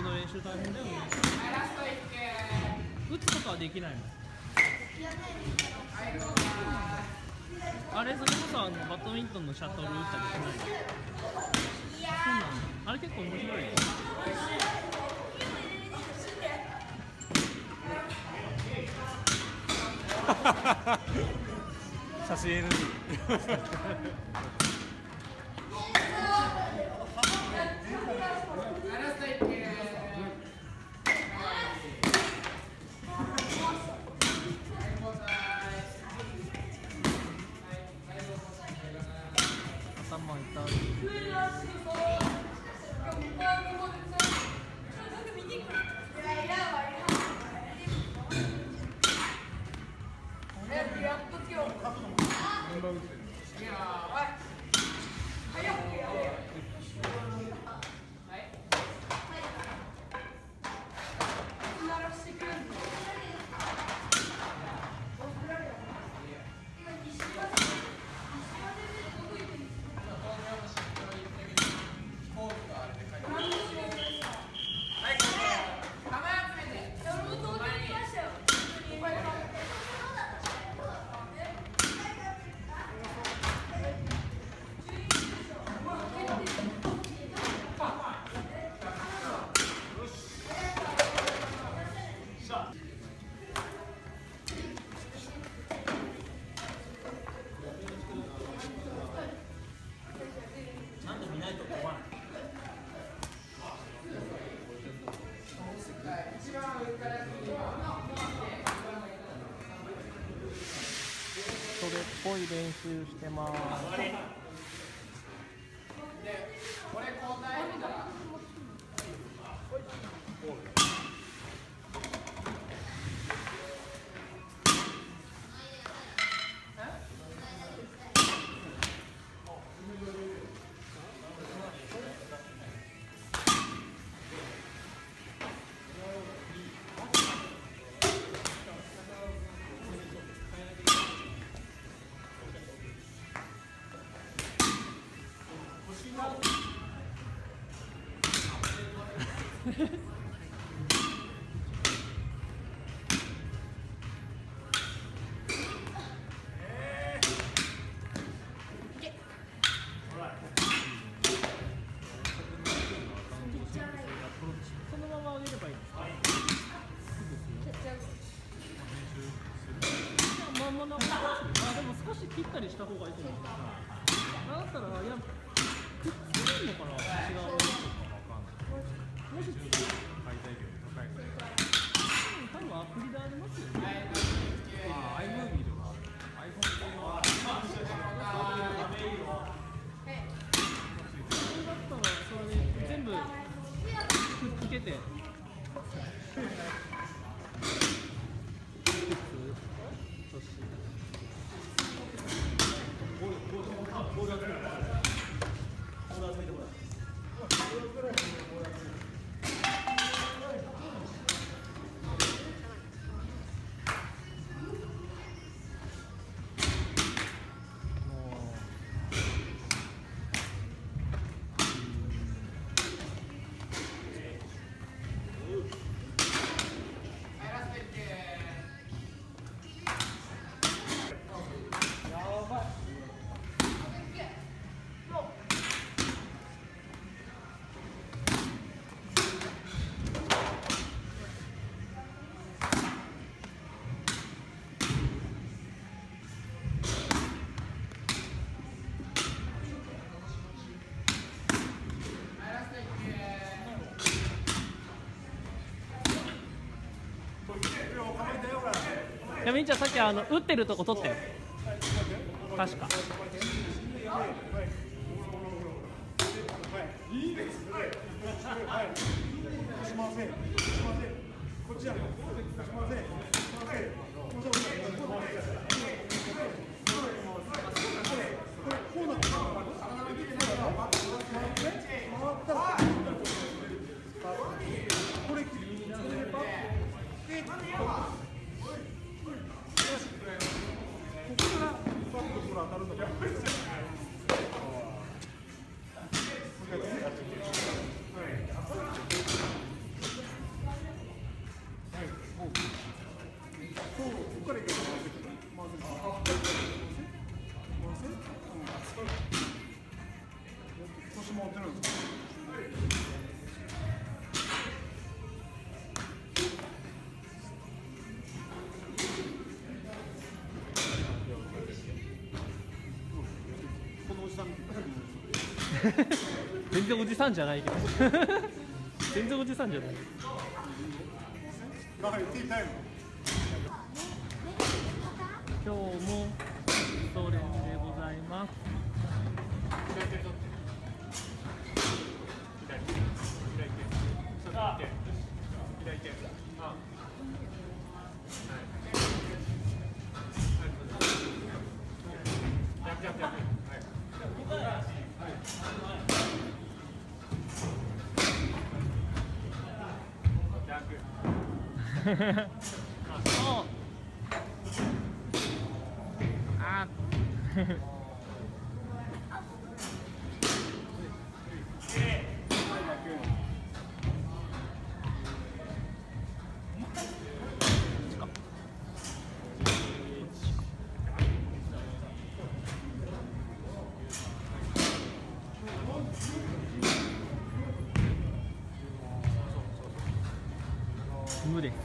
の練習大変だよね。打つとかはできないの？あれ、それこそバドミントンのシャトル打ったりしないの？そうなんだ。あれ結構面白いよ。 写真 NG 頭痛い。何度見ないと思わない。それっぽい練習してます。これ交代見たら。そのまま上げればいいですか？まんまな。あ、でも少し切ったりした方がいいと思う。だったら、いや、くっつけるのかな、違う。もし、多分アプリでありますよね。iMovie とか、iPhone とか。それだったら、それで全部くっつけて。いや、みんちゃんさっき打ってるとこ撮ってよ。確か。 全然おじさんじゃないけど全然おじさんじゃない。今日もストレンでございます。そうあ無です。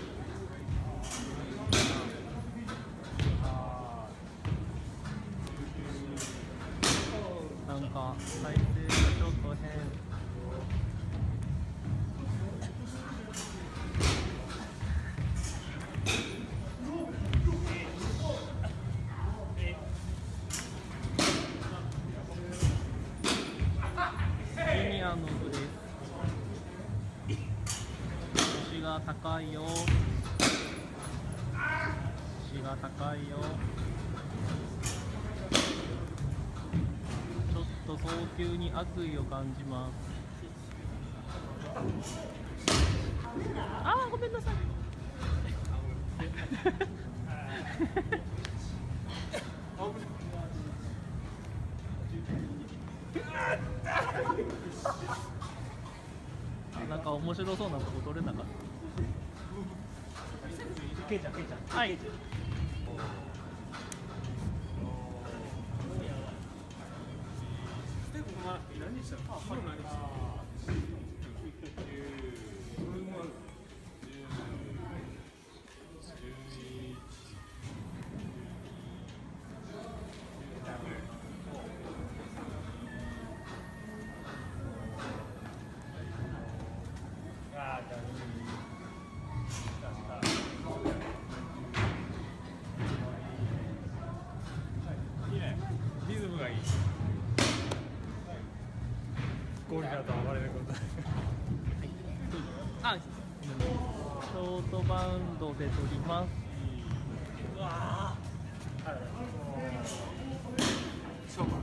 なんか体勢がちょっと変。ジュニアの部です。腰が高いよ。腰が高いよ。ちょっと送球に悪意を感じます。ああ、ごめんなさい。なんか面白そうなとこ取れなかった。ケイちゃん、ケイちゃん。はい。何したの？いいね。リズムがいい。ゴリラと暴れること。あ、ショートバウンドで取ります。うわそうか。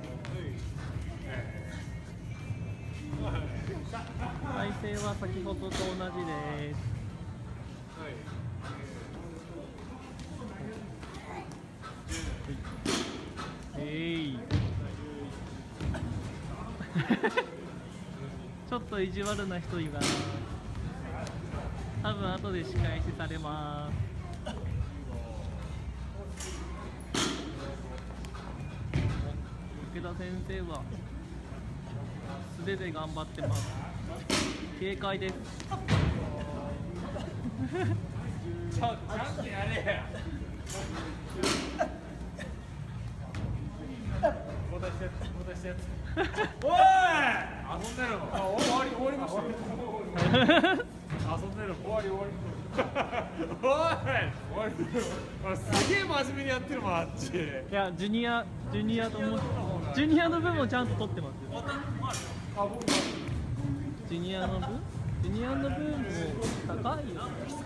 体勢は先ほどと同じです。ちょっと意地悪な人います。多分後で仕返しされます。池田先生は素手で頑張ってます。警戒です。ちゃんとやれや。戻してやつ。おい！遊んでるの。終わりました。遊んでるの。終わり。おい！すげえ真面目にやってるもん、あっち。いや、ジュニアの分もちゃんと取ってますよ。ジュニアの分も高いよ。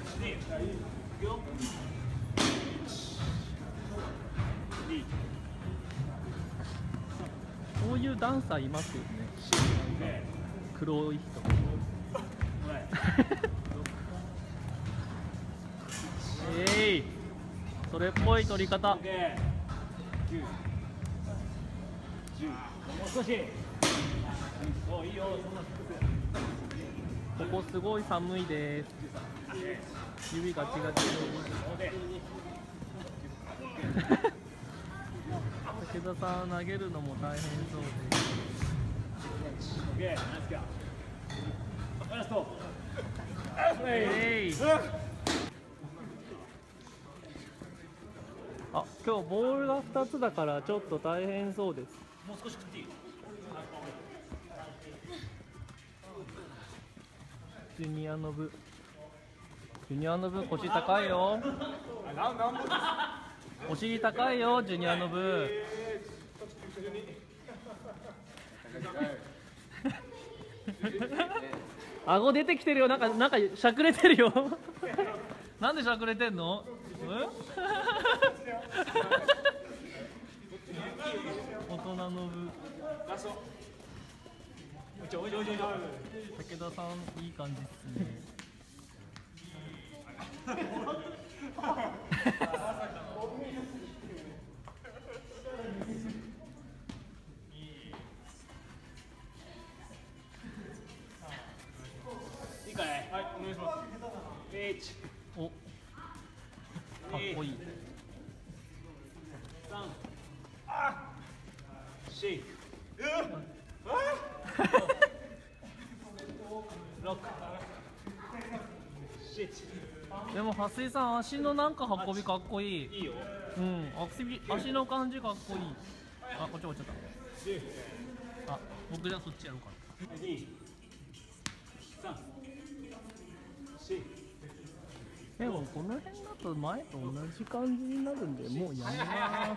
こういうダンサーいますよね。黒い人。それっぽい取り方。もう少し。いいよ。ここすごい寒いです。指がチガチガ。武田さん投げるのも大変そうです。 OK ナイスキャッラストあ、今日ボールが2つだからちょっと大変そうです。 もう少し食っていいジュニアの部腰高いよ。お尻高いよジュニアの部。顎出てきてるよ。なんかしゃくれてるよ。なんでしゃくれてんの？大人の部。武田さんいい感じっすね。 いいかいはいお願いしますお、かっこいい。 シェイクロックシェイクでも蓮井さん足のなんか運びかっこいい。 いいようん、足の感じかっこいい。あ、こっち落ちちゃった。あ、僕じゃそっちやろうかな。 2、3、4 でもこの辺だと前と同じ感じになるんで、もうやめます。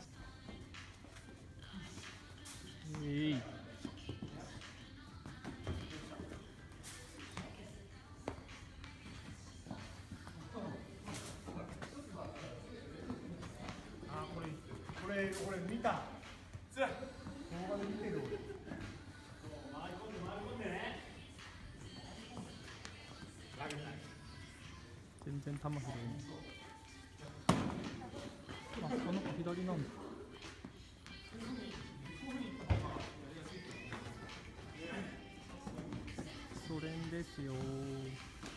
これ見た。動画で見てる俺。 全然球拾えない。あ、この子左なんだ。それんですよー。